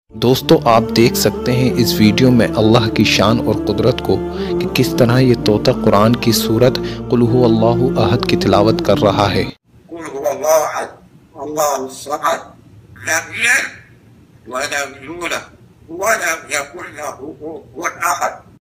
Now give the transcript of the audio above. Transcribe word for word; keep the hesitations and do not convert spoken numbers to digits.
दोस्तों, आप देख सकते हैं इस वीडियो में अल्लाह की शान और कुदरत को कि किस तरह ये तोता कुरान की सूरत कुल हु अल्लाहु अहद की तिलावत कर रहा है। कुल हु अल्लाहु अहद, अल्लाहु समद, लम यलिद व लम यूलद व लम यकुल लहु कुफुवन अहद।